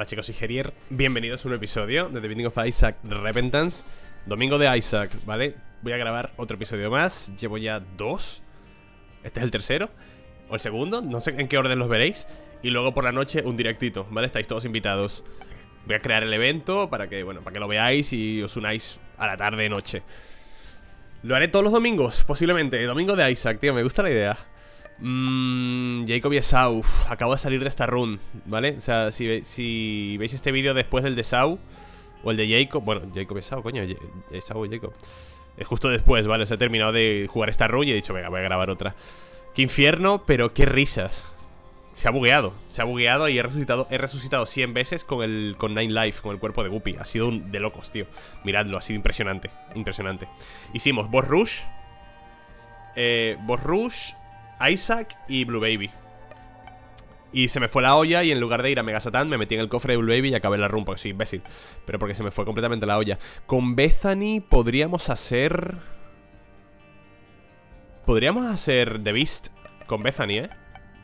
chicos, soy Gerier, bienvenidos a un episodio de The Binding of Isaac Repentance. Domingo de Isaac, ¿vale? Voy a grabar otro episodio más, llevo ya 2. Este es el tercero, o el segundo, no sé en qué orden los veréis. Y luego por la noche un directito, ¿vale? Estáis todos invitados. Voy a crear el evento para que, bueno, para que lo veáis y os unáis a la tarde-noche. Lo haré todos los domingos, posiblemente. Domingo de Isaac, tío, me gusta la idea. Jacob y Esau. Acabo de salir de esta run, ¿vale? O sea, si veis este vídeo después del de Esau o el de Jacob. Bueno, Jacob y Esau, coño, Esau y Jacob. Es justo después, ¿vale? O sea, he terminado de jugar esta run y he dicho, venga, voy a grabar otra. Qué infierno, pero qué risas. Se ha bugueado y he resucitado 100 veces con Nine Life, con el cuerpo de Guppy. Ha sido de locos, tío. Miradlo, ha sido impresionante. Impresionante. Hicimos Boss Rush, Isaac y Blue Baby. Y se me fue la olla y en lugar de ir a Mega Satan me metí en el cofre de Blue Baby y acabé la run, porque soy imbécil. Pero porque se me fue completamente la olla. Con Bethany podríamos hacer The Beast con Bethany, ¿eh?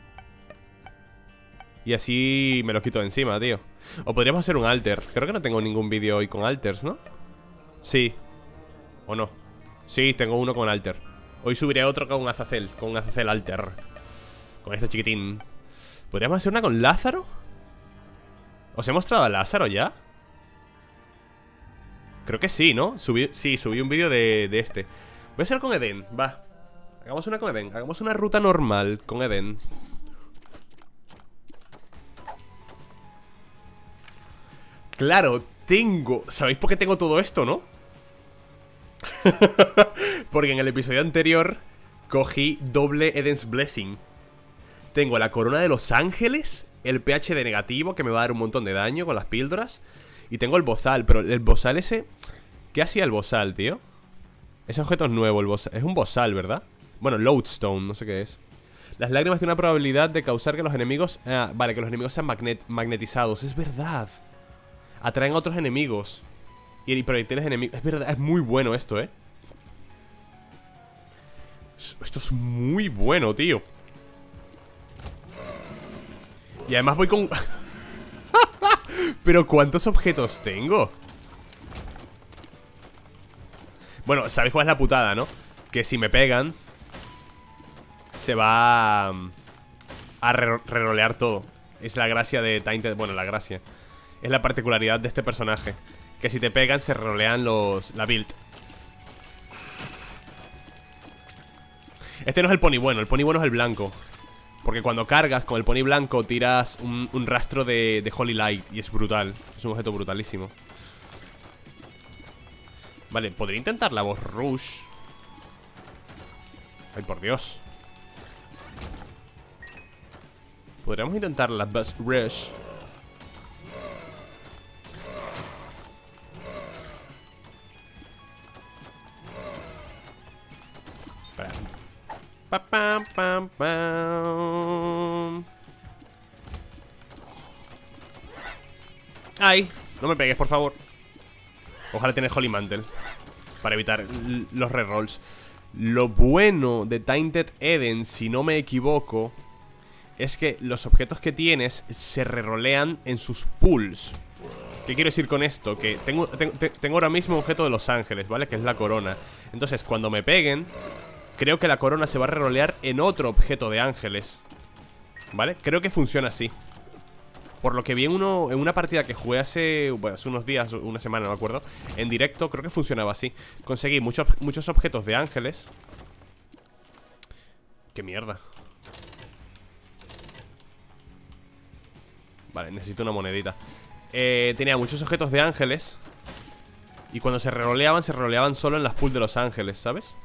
Y así me lo quito de encima, tío. O podríamos hacer un alter. Creo que no tengo ningún vídeo hoy con alters, ¿no? Sí. ¿O no? Sí, tengo uno con alter. Hoy subiré otro con un Azazel alter. Con este chiquitín. ¿Podríamos hacer una con Lázaro? ¿Os he mostrado a Lázaro ya? Creo que sí, ¿no? Subí un vídeo de este. Voy a hacer con Eden, va. Hagamos una con Eden. Hagamos una ruta normal con Eden. Claro, ¿sabéis por qué tengo todo esto, no? Porque en el episodio anterior cogí doble Eden's Blessing. Tengo la corona de los ángeles, el pH de negativo, que me va a dar un montón de daño con las píldoras. Y tengo el bozal, pero el bozal ese... ¿Qué hacía el bozal, tío? Ese objeto es nuevo, el bozal. Es un bozal, ¿verdad? Bueno, Lodestone, no sé qué es. Las lágrimas tienen una probabilidad de causar que los enemigos... vale, que los enemigos sean magnetizados. Es verdad. Atraen a otros enemigos. Y proyectiles enemigos. Es verdad, es muy bueno esto, ¿eh? Esto es muy bueno, tío. Y además voy con... Pero ¿cuántos objetos tengo? Bueno, ¿sabéis cuál es la putada, no? Que si me pegan se va a rerolear todo. Es la gracia de Tainted. Bueno, la gracia es la particularidad de este personaje, que si te pegan se rolean la build. Este no es el pony bueno, el pony bueno es el blanco. Porque cuando cargas con el pony blanco tiras un rastro de Holy Light. Y es brutal, es un objeto brutalísimo. Vale, podría intentar la Boss Rush. Ay, por Dios. Podríamos intentar la Boss Rush. Espera. Pam, pam, pam. Ay, no me pegues, por favor. Ojalá tenga Holy Mantle para evitar los rerolls. Lo bueno de Tainted Eden, si no me equivoco, es que los objetos que tienes se rerolean en sus pools. ¿Qué quiero decir con esto? Que tengo ahora mismo un objeto de los ángeles, ¿vale? Que es la corona. Entonces, cuando me peguen, creo que la corona se va a rerolear en otro objeto de ángeles, ¿vale? Creo que funciona así. Por lo que vi en una partida que jugué hace unos días, una semana, no me acuerdo, en directo, creo que funcionaba así. Conseguí muchos objetos de ángeles. ¡Qué mierda! Vale, necesito una monedita. Tenía muchos objetos de ángeles. Y cuando se reroleaban solo en las pools de los ángeles, ¿sabes?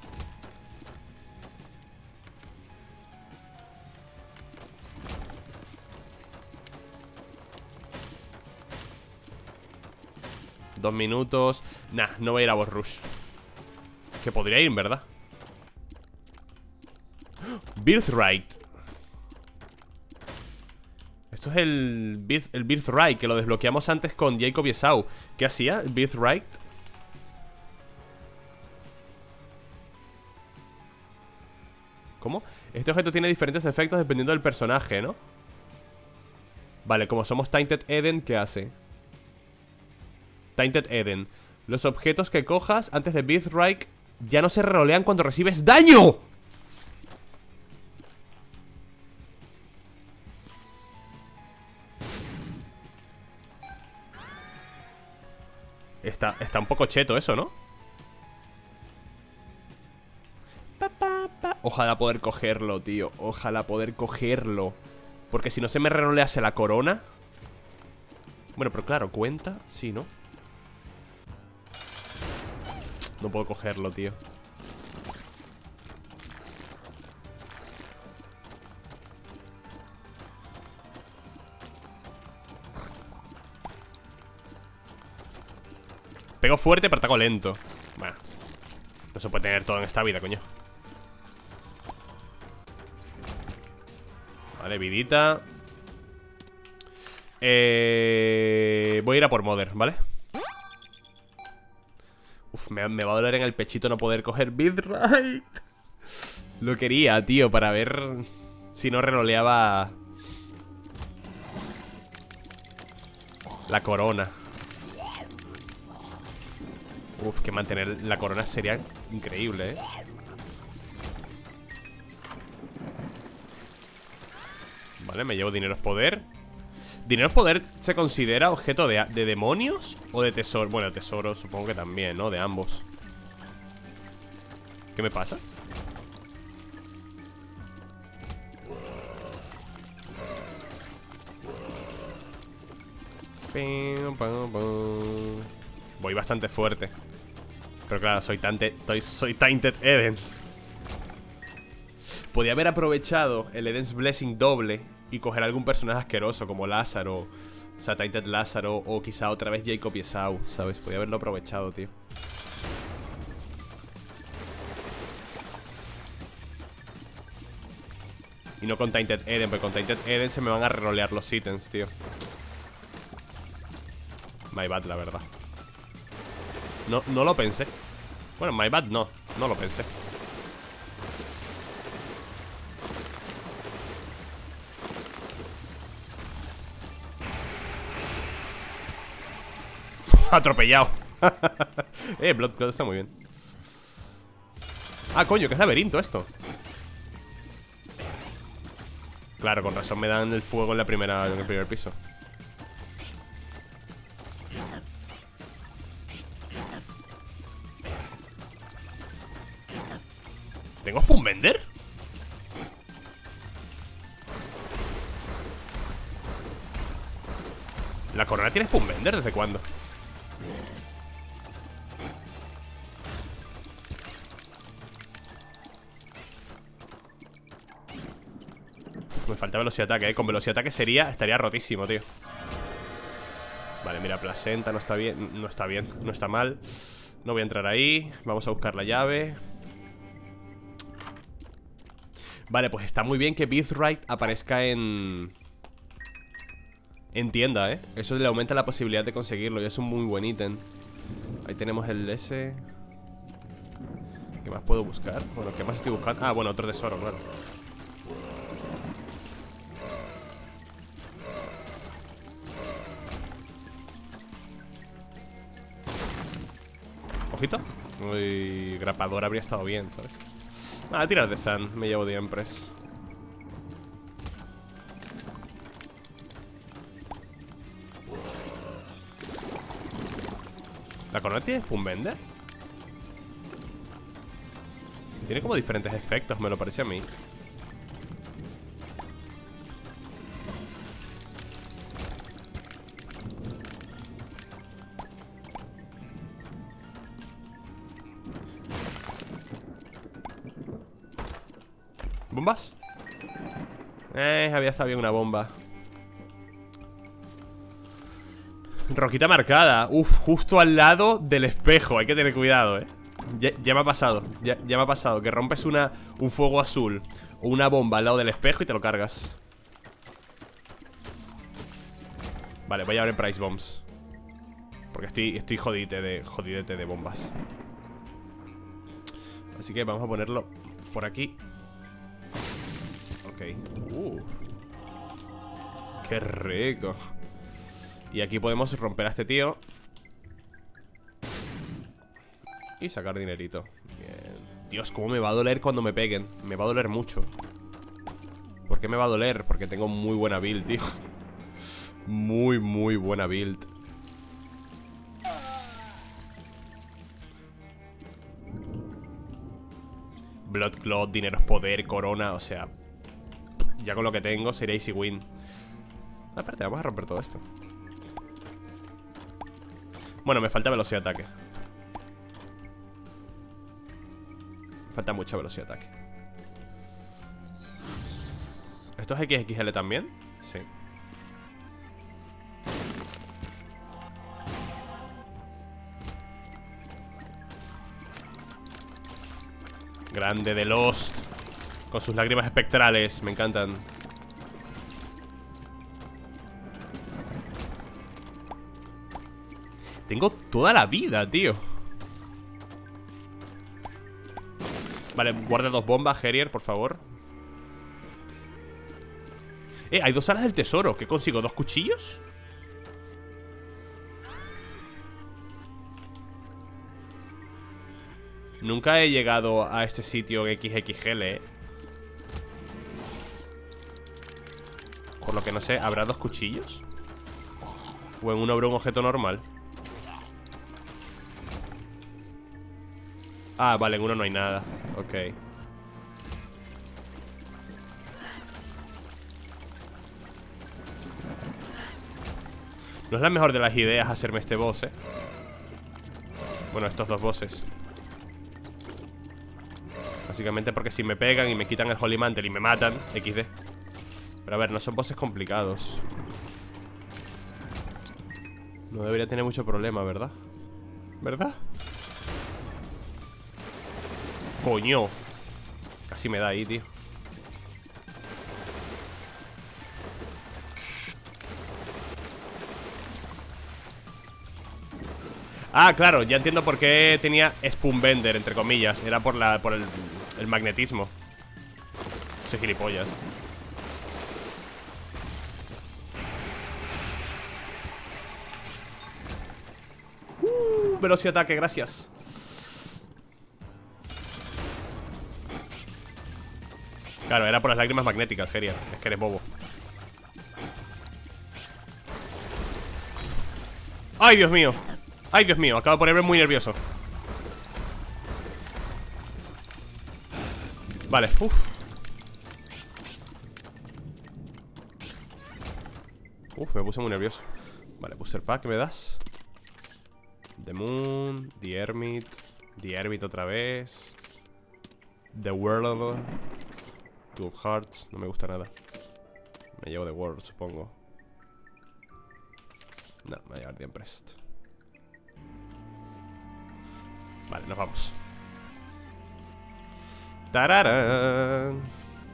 Dos minutos. Nah, no voy a ir a Boss Rush. Que podría ir, en verdad. Birthright. Esto es el Birthright, que lo desbloqueamos antes con Jacob y Esau. ¿Qué hacía el Birthright? ¿Cómo? Este objeto tiene diferentes efectos dependiendo del personaje, ¿no? Vale, como somos Tainted Eden, ¿qué hace? Tainted Eden. Los objetos que cojas antes de Birthright ya no se rerolean cuando recibes daño. Está un poco cheto eso, ¿no? Ojalá poder cogerlo, tío. Ojalá poder cogerlo. Porque si no se me rerolease la corona. Bueno, pero claro, ¿cuenta? Sí, ¿no? No puedo cogerlo, tío. Pego fuerte, pero ataco lento. Bueno, no se puede tener todo en esta vida, coño. Vale, vidita. Voy a ir a por Mother, ¿vale? Uf, me va a doler en el pechito no poder coger Birthright. Lo quería, tío, para ver si no reroleaba la corona. Uf, que mantener la corona sería increíble, Vale, me llevo dinero es poder. ¿Dinero es poder se considera objeto de demonios o de tesoro? Bueno, de tesoro supongo que también, ¿no? De ambos. ¿Qué me pasa? Voy bastante fuerte. Pero claro, soy Tainted Eden. Podía haber aprovechado el Eden's Blessing doble y coger algún personaje asqueroso como Lázaro, o sea, Tainted Lázaro, o quizá otra vez Jacob y Esau, ¿sabes? Podía haberlo aprovechado, tío. Y no con Tainted Eden, porque con Tainted Eden se me van a rerolear los ítems, tío. My bad, la verdad. No lo pensé. Bueno, my bad no lo pensé. Atropellado. Blood God está muy bien. Ah, coño, que es laberinto esto. Claro, con razón me dan el fuego en el primer piso. ¿Tengo Spoonbender? ¿La corona tiene Spoonbender? ¿Desde cuándo? Me falta velocidad de ataque, Con velocidad de ataque estaría rotísimo, tío. Vale, mira, placenta no está bien. No está bien, no está mal. No voy a entrar ahí. Vamos a buscar la llave. Vale, pues está muy bien que Birthright aparezca en tienda, Eso le aumenta la posibilidad de conseguirlo y es un muy buen ítem. Ahí tenemos el S. ¿Qué más puedo buscar? Bueno, ¿qué más estoy buscando? Ah, bueno, otro tesoro, claro. Ojito. Uy, grapador habría estado bien, ¿sabes? Ah, tirar de Sun, me llevo de Empress. ¿La corona tiene Spoonbender? Tiene como diferentes efectos, me lo parece a mí. ¿Bombas? Había estado bien una bomba. Roquita marcada. Uf, justo al lado del espejo. Hay que tener cuidado, Ya me ha pasado. Ya me ha pasado. Que rompes un fuego azul o una bomba al lado del espejo y te lo cargas. Vale, voy a abrir Price Bombs. Porque estoy jodidete de bombas. Así que vamos a ponerlo por aquí. Ok. Qué rico. Y aquí podemos romper a este tío y sacar dinerito. Bien. Dios, cómo me va a doler cuando me peguen. Me va a doler mucho. ¿Por qué me va a doler? Porque tengo muy buena build, tío. Muy, muy buena build. Blood Clot, dinero es poder, corona, o sea, ya con lo que tengo sería easy win. Espérate, vamos a romper todo esto. Bueno, me falta velocidad de ataque. Me falta mucha velocidad de ataque. ¿Esto es XXL también? Sí. Grande de Lost. Con sus lágrimas espectrales, me encantan. Tengo toda la vida, tío. Vale, guarda 2 bombas, Harrier, por favor. Hay 2 alas del tesoro. ¿Qué consigo? ¿2 cuchillos? Nunca he llegado a este sitio en XXL, Por lo que no sé, ¿habrá 2 cuchillos? ¿O en uno habrá un objeto normal? Ah, vale, en uno no hay nada. Ok. No es la mejor de las ideas hacerme este boss, Bueno, estos 2 bosses. Básicamente porque si me pegan y me quitan el Holy Mantle y me matan, XD. Pero a ver, no son bosses complicados. No debería tener mucho problema, ¿verdad? ¿Verdad? Coño. Casi me da ahí, tío. Ah, claro, ya entiendo por qué tenía Spoonbender, entre comillas. Era por el magnetismo. Soy gilipollas. Velocidad de ataque, gracias. Claro, era por las lágrimas magnéticas, Gerian. Es que eres bobo. ¡Ay, Dios mío! ¡Ay, Dios mío! Acabo de ponerme muy nervioso. Vale, me puse muy nervioso. Vale, booster pack, ¿me das? The Moon, The Hermit otra vez. The World. Two of Hearts, no me gusta nada. Me llevo The World, supongo. No, me voy a llevar The Empressed. Vale, nos vamos. ¡Tararán!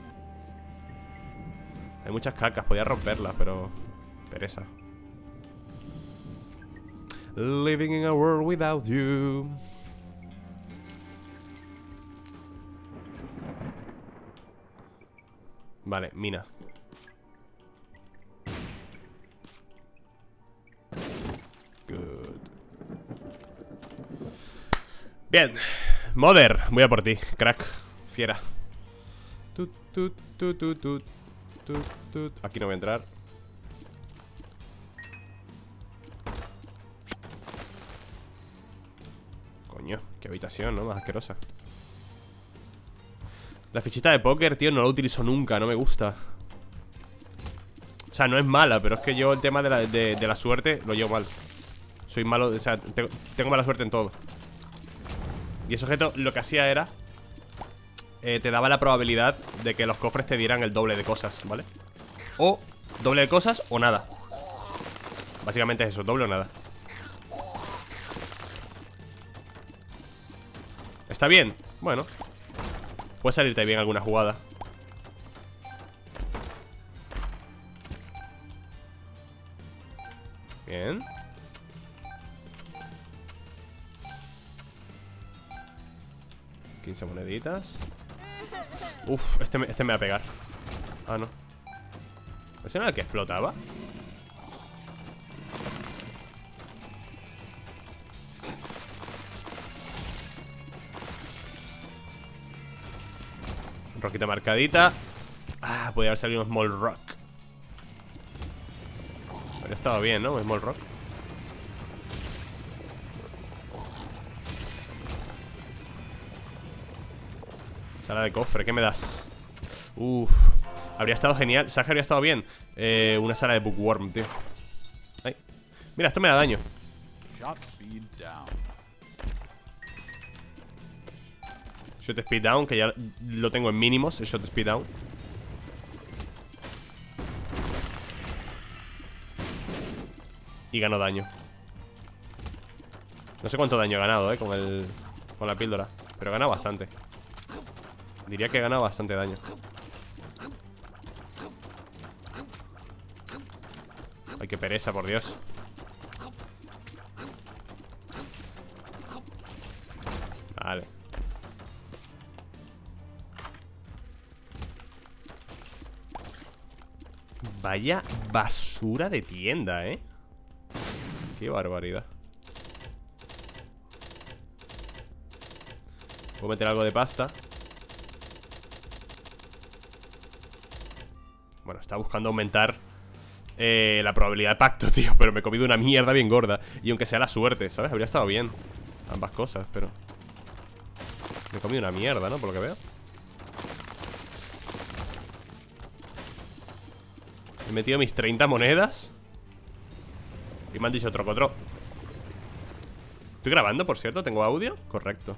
Hay muchas cacas, podía romperlas, pero... pereza. Living in a world without you. Vale, mina. Good. Bien. Mother, voy a por ti, crack. Fiera. Aquí no voy a entrar. Coño, qué habitación, ¿no? Más asquerosa. La fichita de póker, tío, no la utilizo nunca, no me gusta. O sea, no es mala, pero es que yo el tema de la suerte lo llevo mal. Soy malo, o sea, tengo mala suerte en todo. Y ese objeto lo que hacía era te daba la probabilidad de que los cofres te dieran el doble de cosas, ¿vale? O doble de cosas o nada. Básicamente es eso, doble o nada. ¿Está bien? Bueno, puede salirte bien alguna jugada. Bien. $15 moneditas. Uf, este me va a pegar. Ah, no. ¿Ese era el que explotaba? Roquita marcadita. Ah, podría haber salido un Small Rock. Pero estaba bien, ¿no? Un Small Rock. Sala de cofre, ¿qué me das? Uff, habría estado genial. Saja habría estado bien. Una sala de Bookworm, tío. Ay. Mira, esto me da daño. Shot speed down, que ya lo tengo en mínimos. El shot speed down. Y gano daño. No sé cuánto daño he ganado, con la píldora. Pero he ganado bastante. Diría que he ganado bastante daño. Ay, qué pereza, por Dios. Vale. Vaya basura de tienda, ¿eh? Qué barbaridad. Puedo meter algo de pasta. Bueno, está buscando aumentar la probabilidad de pacto, tío. Pero me he comido una mierda bien gorda. Y aunque sea la suerte, ¿sabes? Habría estado bien ambas cosas, pero me he comido una mierda, ¿no? Por lo que veo. He metido mis 30 monedas y me han dicho trocotro. Estoy grabando, por cierto, ¿tengo audio? Correcto.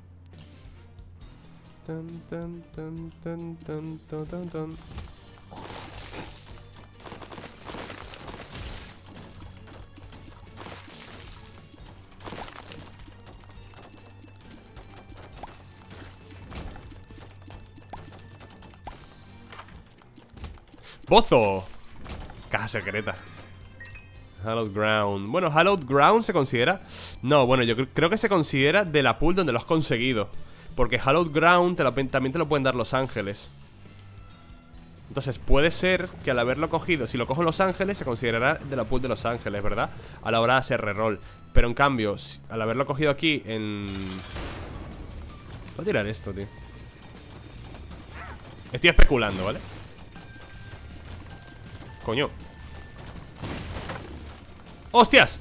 ¡Pozo! Caja secreta. Hallowed Ground. Bueno, Hallowed Ground se considera... No, bueno, yo creo que se considera de la pool donde lo has conseguido. Porque Hallowed Ground también te lo pueden dar Los Ángeles. Entonces puede ser que al haberlo cogido, si lo cojo en Los Ángeles, se considerará de la pool de Los Ángeles, ¿verdad? A la hora de hacer reroll. Pero en cambio, al haberlo cogido aquí en... Voy a tirar esto, tío. Estoy especulando, ¿vale? Coño. ¡Hostias!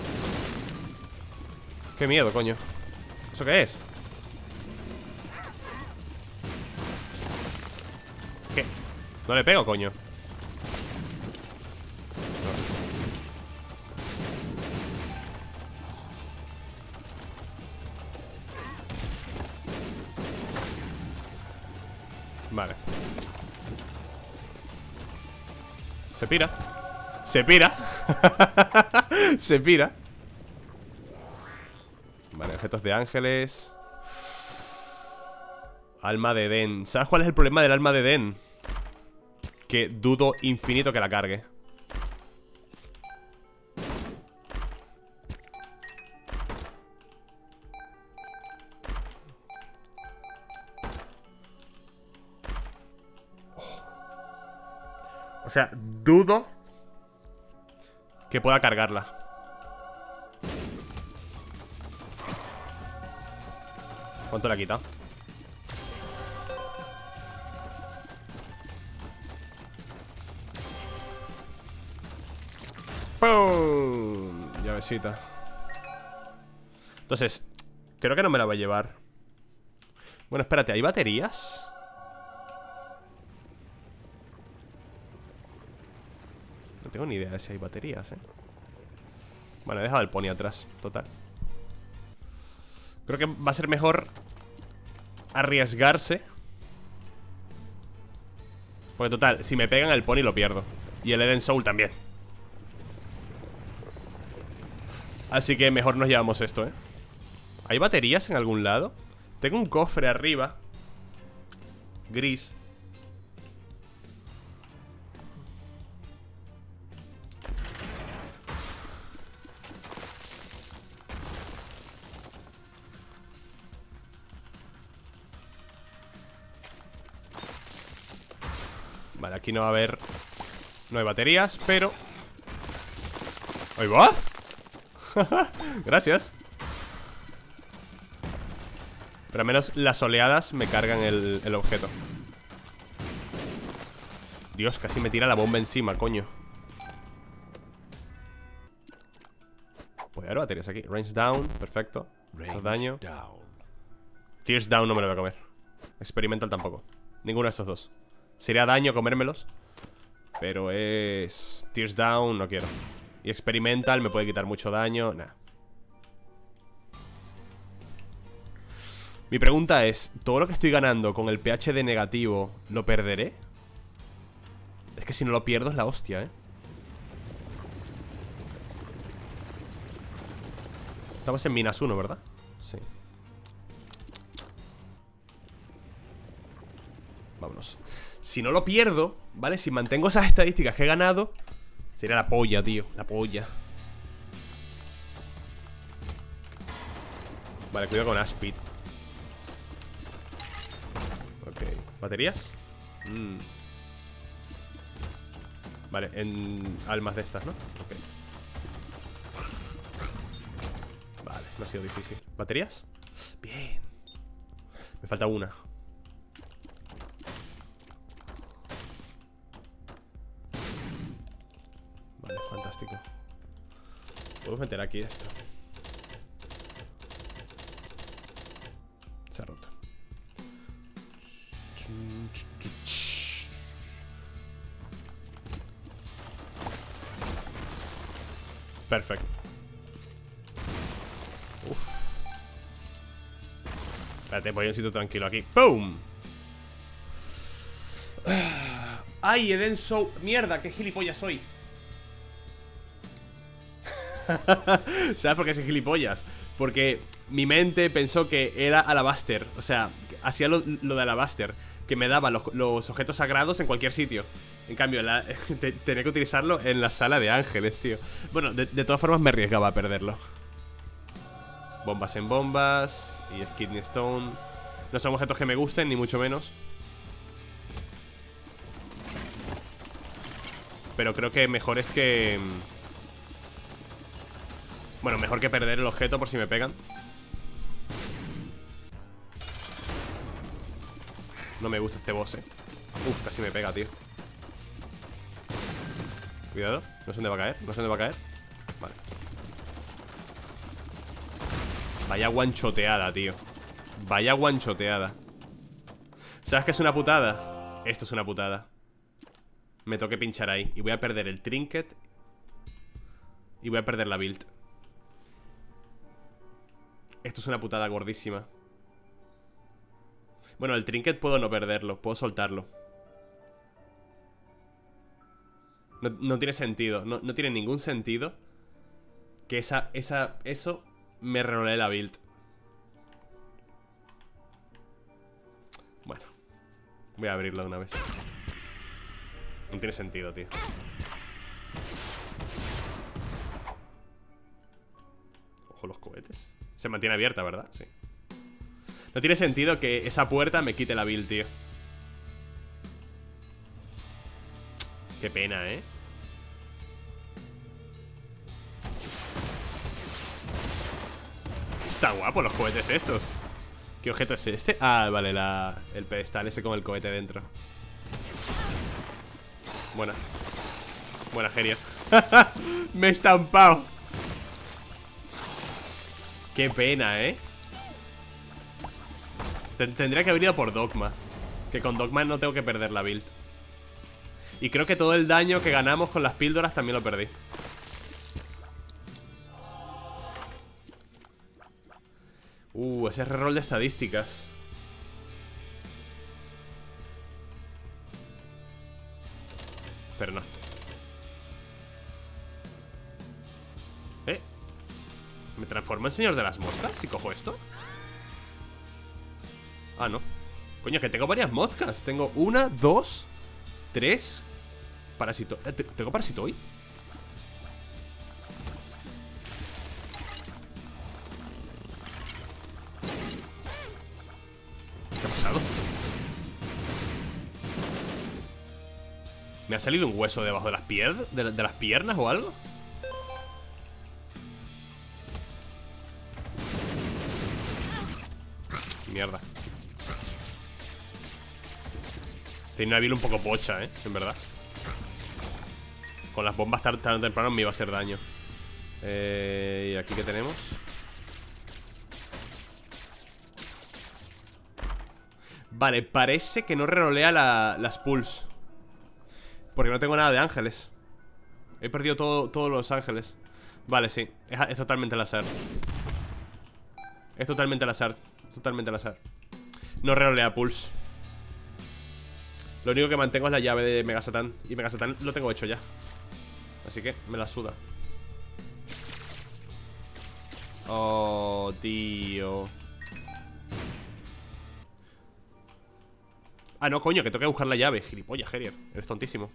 ¡Qué miedo, coño! ¿Eso qué es? ¿Qué? No le pego, coño. Vale. Se pira. Se pira. Se pira. Vale, objetos de ángeles. Alma de Edén. ¿Sabes cuál es el problema del alma de Edén? Que dudo infinito que la cargue. O sea, dudo que pueda cargarla. ¿Cuánto le ha quitado? ¡Pum! Llavecita. Entonces, creo que no me la va a llevar. Bueno, espérate, ¿hay baterías? No tengo ni idea de si hay baterías, Bueno, he dejado el pony atrás, total. Creo que va a ser mejor arriesgarse. Porque total, si me pegan el pony lo pierdo. Y el Eden Soul también. Así que mejor nos llevamos esto, ¿Hay baterías en algún lado? Tengo un cofre arriba gris. Vale, aquí no va a haber No hay baterías, pero... ¡Ahí va! Gracias. Pero al menos las oleadas me cargan el objeto. Dios, casi me tira la bomba encima, coño. Puede haber baterías aquí. Range down, perfecto. Hacer daño. Tears down no me lo voy a comer. Experimental tampoco. Ninguno de estos dos. Sería daño comérmelos, pero es... Tears down no quiero. Y experimental me puede quitar mucho daño. Nah. Mi pregunta es, ¿todo lo que estoy ganando con el pH de negativo lo perderé? Es que si no lo pierdo es la hostia, Estamos en -1, ¿verdad? Sí. Vámonos. Si no lo pierdo, ¿vale? Si mantengo esas estadísticas que he ganado, sería la polla, tío. La polla. Vale, cuidado con Aspid. Ok. ¿Baterías? Vale, en almas de estas, ¿no? Ok. Vale, no ha sido difícil. ¿Baterías? Bien. Me falta una. Vale, fantástico. Podemos meter aquí esto. Se ha roto. Perfecto. Espérate, voy a un sitio tranquilo aquí. ¡Pum! ¡Ay, Eden Soul! ¡Mierda! ¡Qué gilipollas soy! ¿Sabes por qué soy gilipollas? Porque mi mente pensó que era Alabaster. O sea, hacía lo de Alabaster, que me daba los objetos sagrados en cualquier sitio. En cambio, tenía que utilizarlo en la sala de ángeles, tío. Bueno, de todas formas me arriesgaba a perderlo. Bombas en bombas. Y Kidney Stone. No son objetos que me gusten, ni mucho menos. Pero creo que mejor es que... Bueno, mejor que perder el objeto por si me pegan. No me gusta este boss, Uf, casi me pega, tío. Cuidado, no sé dónde va a caer. No sé dónde va a caer. Vale. Vaya guanchoteada, tío. Vaya guanchoteada. ¿Sabes qué es una putada? Esto es una putada. Me toque pinchar ahí. Y voy a perder el trinket. Y voy a perder la build. Esto es una putada gordísima. Bueno, el trinket puedo no perderlo. Puedo soltarlo. No tiene sentido. No tiene ningún sentido que eso me rerolee la build. Bueno, voy a abrirlo de una vez. No tiene sentido, tío. Ojo los cohetes. Se mantiene abierta, ¿verdad? Sí. No tiene sentido que esa puerta me quite la build, tío. Qué pena, Está guapo los cohetes estos. ¿Qué objeto es este? Ah, vale, el pedestal ese con el cohete dentro. Buena. Buena, Geria. Me he estampado. Qué pena, Tendría que haber ido por Dogma. Que con Dogma no tengo que perder la build. Y creo que todo el daño que ganamos con las píldoras también lo perdí. Ese reroll de estadísticas. Pero no. ¿Me transformo en señor de las moscas si cojo esto? Ah, no. Coño, que tengo varias moscas. Tengo 1, 2, 3. Parasito. ¿Tengo parasitoid? ¿Qué ha pasado? ¿Me ha salido un hueso debajo de las de las piernas o algo? Mierda. Tiene una build un poco pocha, en verdad. Con las bombas tan temprano me iba a hacer daño. ¿Y aquí qué tenemos? Vale, parece que no rerolea las pulls. Porque no tengo nada de ángeles. He perdido todos los ángeles. Vale, sí, es totalmente al azar. Es totalmente al azar. Totalmente al azar. No rerolea pulls. Lo único que mantengo es la llave de Mega Satán. Y Mega Satán lo tengo hecho ya. Así que me la suda. Oh, tío. Ah, no, coño, que tengo que buscar la llave. Gilipollas, Herier. Eres tontísimo.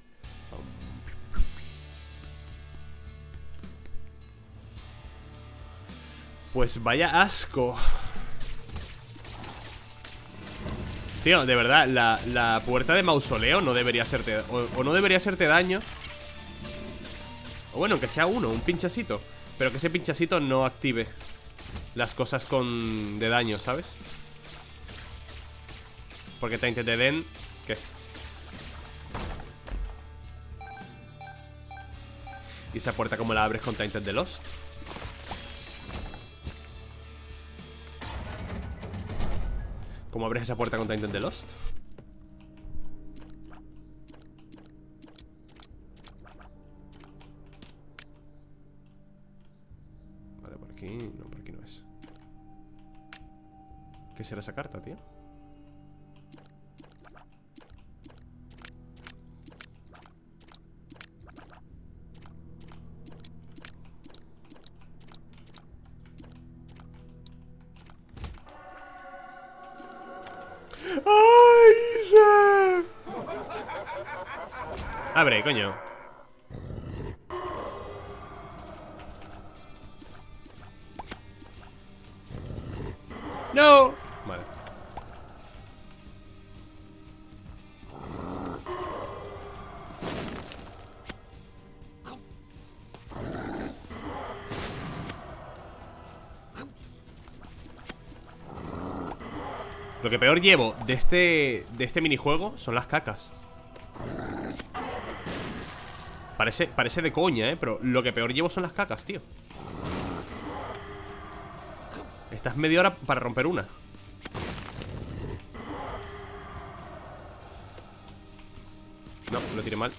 Pues vaya asco. Tío, de verdad, la puerta de mausoleo no debería hacerte... O no debería hacerte daño. O bueno, que sea uno, un pinchacito. Pero que ese pinchacito no active las cosas de daño, ¿sabes? Porque Tainted Eden... ¿Qué? ¿Y esa puerta cómo la abres con Tainted the Lost? ¿Cómo abres esa puerta con Tainted the Lost? Vale, por aquí... No, por aquí no es. ¿Qué será esa carta, tío? ¡Ay, Isaac! Abre, coño. ¡No! Vale. Lo que peor llevo de este minijuego son las cacas. Parece de coña, pero lo que peor llevo son las cacas, tío. Estás media hora para romper una. No, lo tiré mal.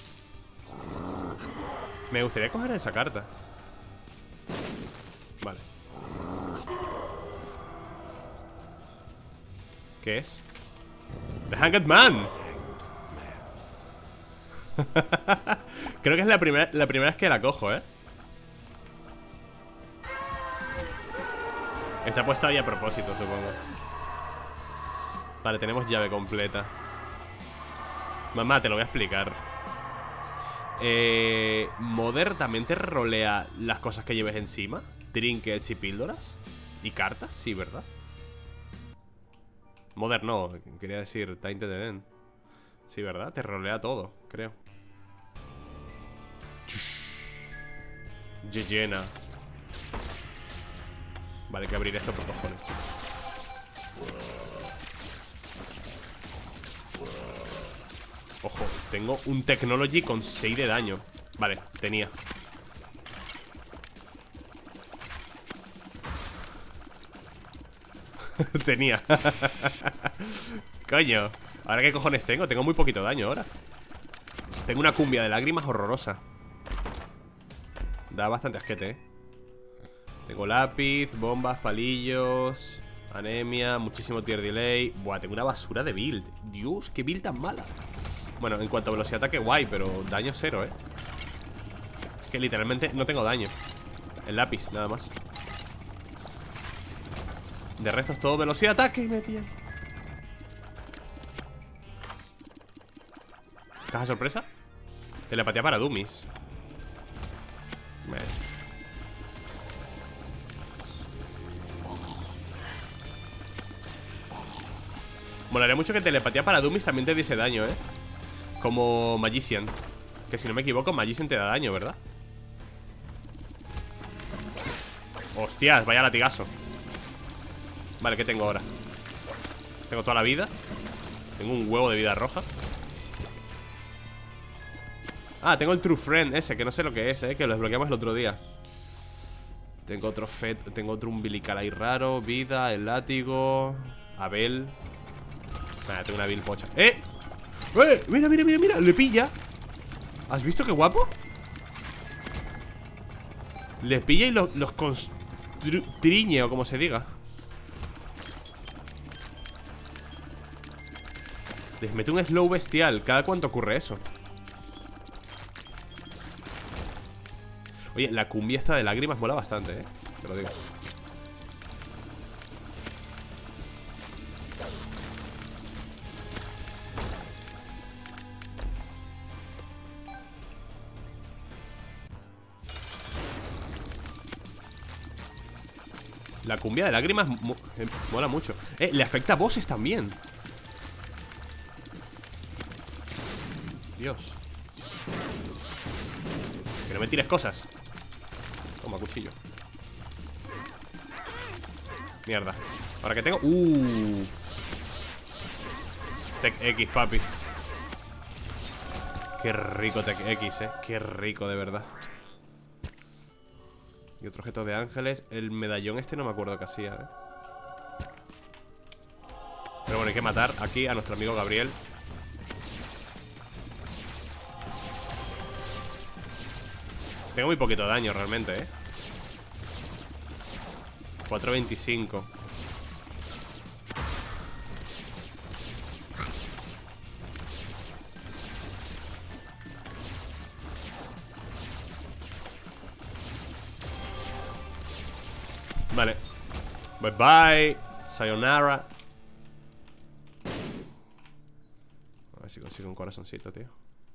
Me gustaría coger esa carta. Vale. ¿Qué es? The Hanged Man. Creo que es la primera vez que la cojo, Está puesta ahí a propósito, supongo. Vale, tenemos llave completa. Mamá, te lo voy a explicar. Mother también te rolea las cosas que lleves encima. Trinkets y píldoras. Y cartas, sí, ¿verdad? Mother no, quería decir Tainted Eden. Sí, ¿verdad? Te rolea todo, creo. Llena. Vale, hay que abrir esto por cojones. Ojo, tengo un Technology con 6 de daño. Vale, tenía. Tenía. Coño, ¿ahora qué cojones tengo? Tengo muy poquito daño ahora. Tengo una cumbia de lágrimas horrorosa. Da bastante asquete, Tengo lápiz, bombas, palillos, anemia, muchísimo tier delay. Buah, tengo una basura de build. Dios, qué build tan mala. Bueno, en cuanto a velocidad de ataque, guay, pero daño cero, Es que literalmente no tengo daño. El lápiz, nada más. De resto es todo velocidad de ataque y me pillan. ¿Caja sorpresa? Telepatía para dummies. Molaría mucho que telepatía para dummies también te diese daño, Como Magician. Que si no me equivoco, Magician te da daño, ¿verdad? Hostias, vaya latigazo. Vale, ¿qué tengo ahora? Tengo toda la vida. Tengo un huevo de vida roja. Ah, tengo el True Friend ese, que no sé lo que es, que lo desbloqueamos el otro día. Tengo otro tengo otro umbilical ahí raro. Vida, el látigo, Abel. Nada, tengo una Bill pocha. Mira, mira, mira, mira, le pilla. ¿Has visto qué guapo? Le pilla y los constriñe, o como se diga. Les mete un slow bestial. ¿Cada cuánto ocurre eso? Oye, la cumbia esta de lágrimas mola bastante, te lo digo. La cumbia de lágrimas mola mucho. Le afecta a bosses también. Dios. Que no me tires cosas. Toma, cuchillo. Mierda. Ahora que tengo... Tech X, papi. Qué rico Tech X, qué rico, de verdad. Y otro objeto de ángeles. El medallón este no me acuerdo qué hacía, Pero bueno, hay que matar aquí a nuestro amigo Gabriel. Tengo muy poquito daño realmente, 4.25. Vale. Bye bye. Sayonara. A ver si consigo un corazoncito, tío.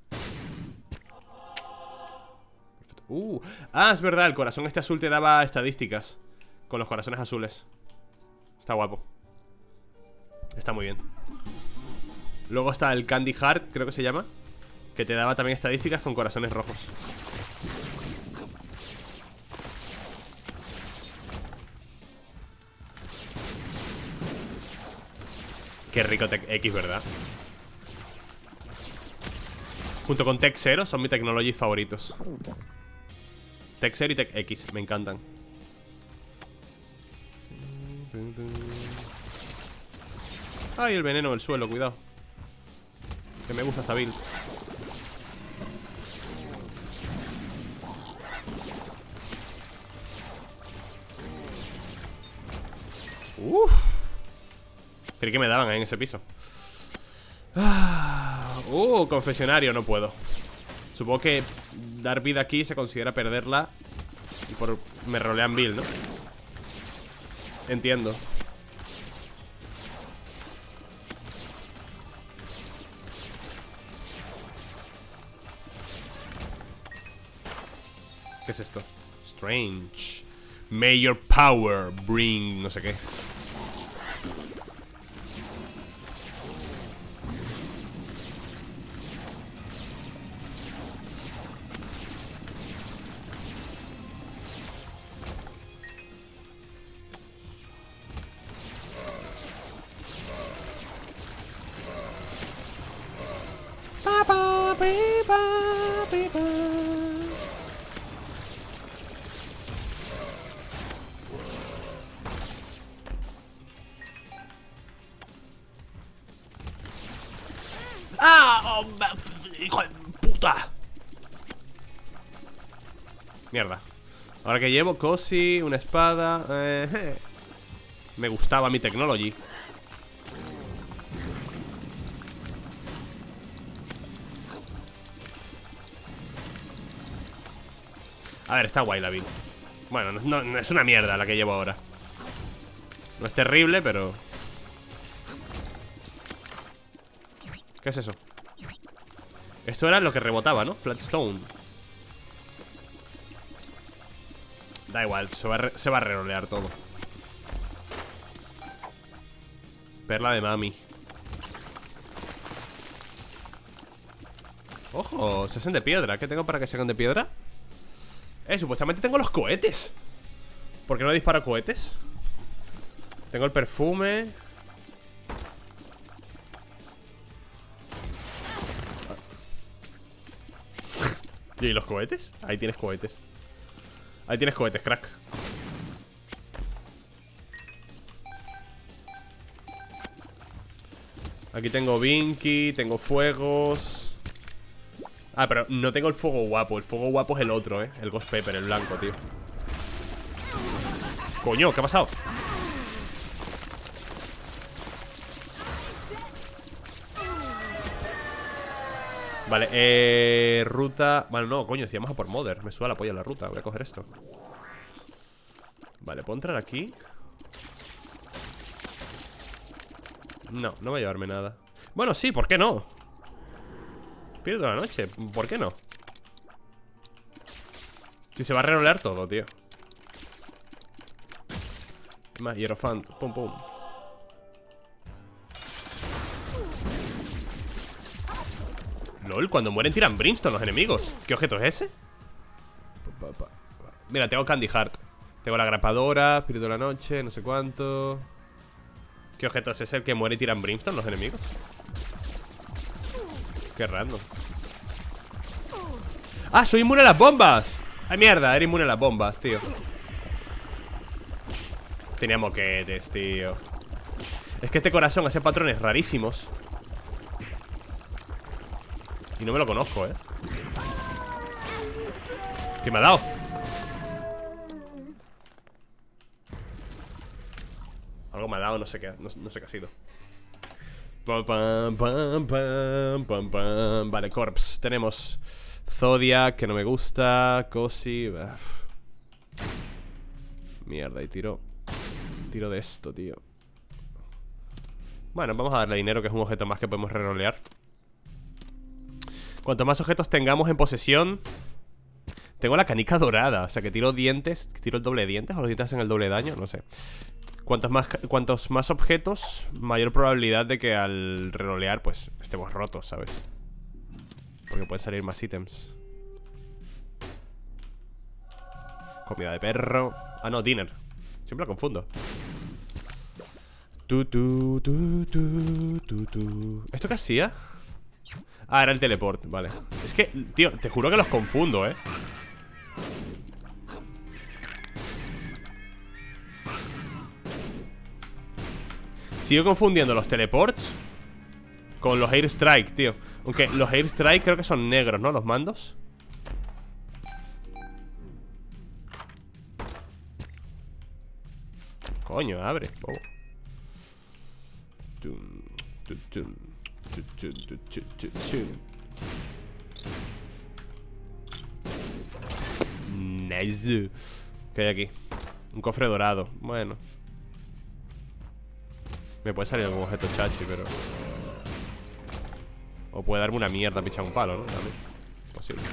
Es verdad, el corazón este azul te daba estadísticas con los corazones azules. Está guapo. Está muy bien. Luego está el Candy Heart, creo que se llama, que te daba también estadísticas con corazones rojos. Qué rico Tech X, ¿verdad? Junto con Tech Zero son mis technologies favoritos. Tech Zero y Tech X, me encantan. Ay, el veneno del suelo, cuidado. Que me gusta esta build. Creí que me daban ahí en ese piso. Confesionario, no puedo. Supongo que dar vida aquí se considera perderla. Y por... me rolean Bill, ¿no? Entiendo. ¿Qué es esto? Strange. May your power bring... no sé qué. ¡Hijo de puta! Mierda. Ahora que llevo Cosi, una espada. Me gustaba mi technology. A ver, está guay la build. Bueno, no es una mierda la que llevo ahora. No es terrible, pero... ¿qué es eso? Esto era lo que rebotaba, ¿no? Flatstone. Da igual, se va a rerolear todo. Perla de mami. Ojo, se hacen de piedra. ¿Qué tengo para que se hagan de piedra? Supuestamente tengo los cohetes. ¿Por qué no disparo cohetes? Tengo el perfume. ¿Y los cohetes? Ahí tienes cohetes. Ahí tienes cohetes, crack. Aquí tengo Vinky, tengo fuegos. Ah, pero no tengo el fuego guapo. El fuego guapo es el otro, el Ghost Pepper, el blanco, tío. Coño, ¿qué ha pasado? Vale, ruta... Bueno, no, coño, si vamos a por Mother. Me suda la polla la ruta, voy a coger esto. Vale, ¿puedo entrar aquí? No, no va a llevarme nada. Bueno, sí, ¿por qué no? Pierdo la noche, ¿por qué no? Si se va a rerolear todo, tío. Más hierofant, pum pum. LOL, cuando mueren tiran brimstone los enemigos. ¿Qué objeto es ese? Mira, tengo Candy Heart. Tengo la grapadora, espíritu de la noche, no sé cuánto. ¿Qué objeto es ese? ¿El que muere y tiran brimstone los enemigos? Qué random. ¡Ah, soy inmune a las bombas! ¡Ay, mierda! Era inmune a las bombas, tío. Tenía moquetes, tío. Es que este corazón hace patrones rarísimos. Y no me lo conozco, ¿Qué me ha dado? Algo me ha dado, no sé qué, no sé qué ha sido. Pam, pam, pam, pam, pam, pam. Vale, Corpse. Tenemos Zodiac, que no me gusta. Cosi. Mierda, y tiro de esto, tío. Bueno, vamos a darle dinero, que es un objeto más que podemos rerolear. Cuanto más objetos tengamos en posesión. Tengo la canica dorada, o sea que tiro dientes. ¿Tiro el doble de dientes o los dientes hacen el doble de daño? No sé. Cuantos más objetos, mayor probabilidad de que al rerolear, pues, estemos rotos, ¿sabes? Porque pueden salir más ítems. Comida de perro. Ah, no, dinner. Siempre lo confundo. ¿Esto qué hacía? Ah, era el teleport, vale. Es que, tío, te juro que los confundo, Sigo confundiendo los teleports con los Air Strike, tío. Aunque los Air Strike creo que son negros, ¿no? Los mandos. Coño, abre, bobo. Nice. ¿Qué hay aquí? Un cofre dorado. Bueno. Me puede salir algún objeto chachi, pero... O puede darme una mierda, pichar un palo, ¿no? También. Posible.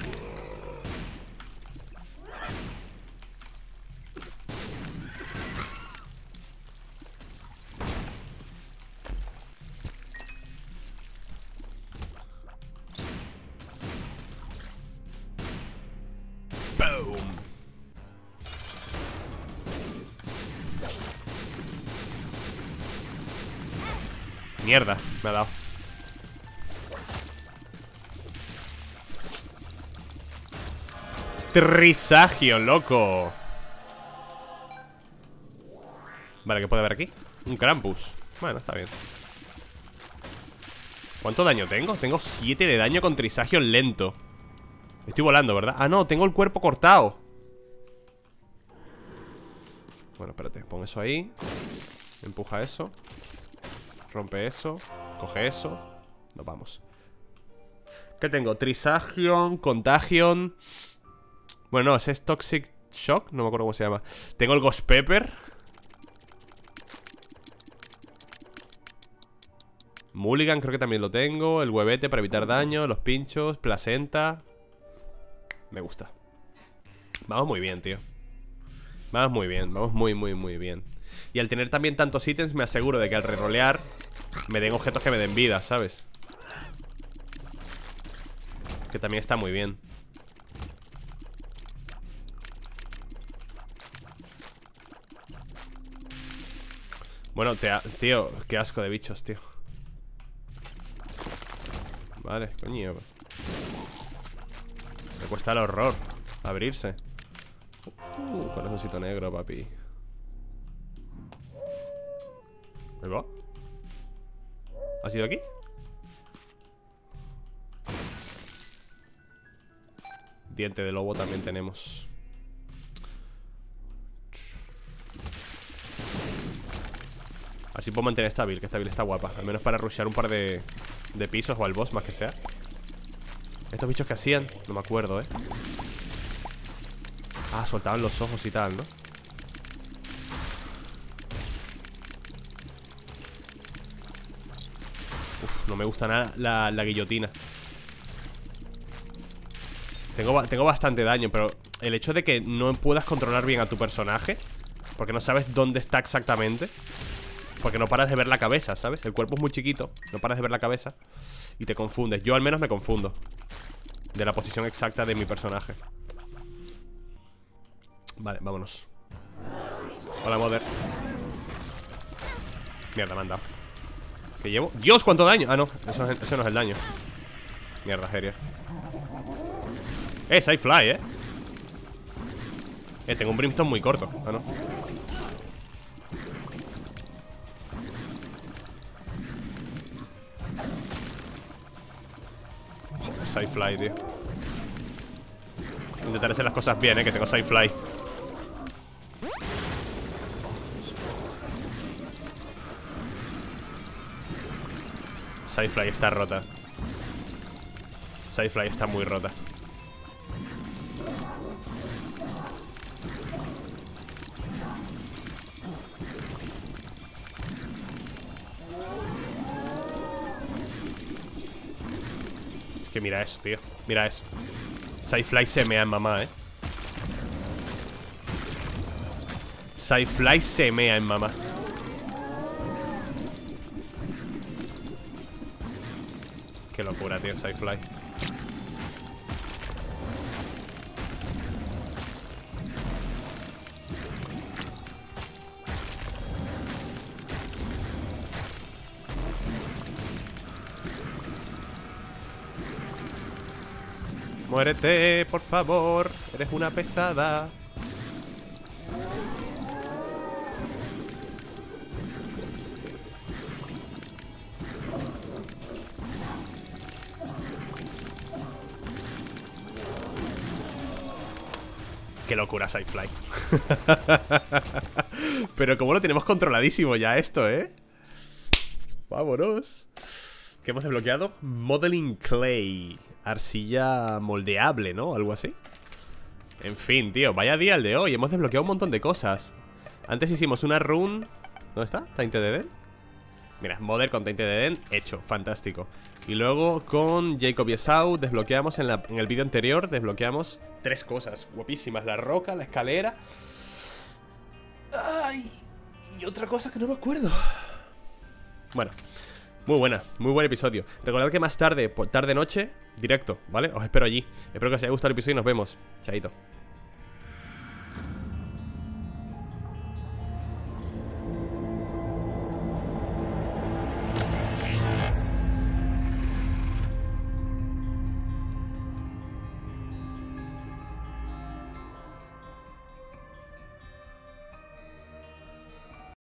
Boom. Mierda, me ha dado. Trisagio, loco. Vale, ¿qué puede haber aquí? Un Krampus. Bueno, está bien. ¿Cuánto daño tengo? Tengo 7 de daño con Trisagio lento. Estoy volando, ¿verdad? Ah, no, tengo el cuerpo cortado. Bueno, espérate, pon eso ahí. Empuja eso. Rompe eso. Coge eso. Nos vamos. ¿Qué tengo? Trisagion, Contagion. Bueno, no, ese es Toxic Shock. No me acuerdo cómo se llama. Tengo el Ghost Pepper. Mulligan creo que también lo tengo. El huevete para evitar daño. Los pinchos. Placenta. Me gusta. Vamos muy bien, tío. Vamos muy bien. Vamos muy, muy, muy bien. Y al tener también tantos ítems me aseguro de que al rerolear me den objetos que me den vida, ¿sabes? que también está muy bien. Bueno, tío, qué asco de bichos, tío. Vale, coño. Me cuesta el horror abrirse. Corazoncito negro, papi. ¿Me va? ¿Ha sido aquí? Diente de lobo también tenemos. Así puedo mantener esta build, que esta build está guapa. Al menos para rushear un par de pisos o al boss, más que sea. Estos bichos que hacían, no me acuerdo, Ah, soltaban los ojos y tal, ¿no? Uf, no me gusta nada la guillotina. Tengo bastante daño, pero el hecho de que no puedas controlar bien a tu personaje, porque no sabes dónde está exactamente, porque no paras de ver la cabeza, ¿sabes? El cuerpo es muy chiquito, no paras de ver la cabeza y te confundes. Yo al menos me confundo de la posición exacta de mi personaje. Vale, vámonos. Hola, Mother. Mierda, me han dado. ¿Qué llevo? ¡Dios, cuánto daño! Ah, no, eso no es el daño. Mierda, Heria. Sidefly, tengo un Brimstone muy corto. Ah, no. Joder, Sidefly, tío. Intentaré hacer las cosas bien, que tengo Sidefly. Sidefly está rota. Sidefly está muy rota. Es que mira eso, tío. Mira eso. Sidefly se mea en mamá, Sidefly se mea en mamá. Qué locura, tío, Sidefly. Muérete, por favor. Eres una pesada. Qué locura, Sidefly. Pero como lo tenemos controladísimo ya esto, Vámonos. ¿Qué hemos desbloqueado? Modeling Clay. Arcilla moldeable, ¿no? Algo así. En fin, tío, vaya día el de hoy. Hemos desbloqueado un montón de cosas. Antes hicimos una run. ¿Dónde está? Tainted Eden. Mira, Mother con Tainted Eden. Hecho, fantástico. Y luego con Jacob y Esau desbloqueamos en el vídeo anterior. Desbloqueamos 3 cosas guapísimas. La roca, la escalera. Ay, y otra cosa que no me acuerdo. Bueno, muy buen episodio. Recordad que más tarde, tarde-noche, directo, ¿vale? Os espero allí. Espero que os haya gustado el episodio y nos vemos. Chaito.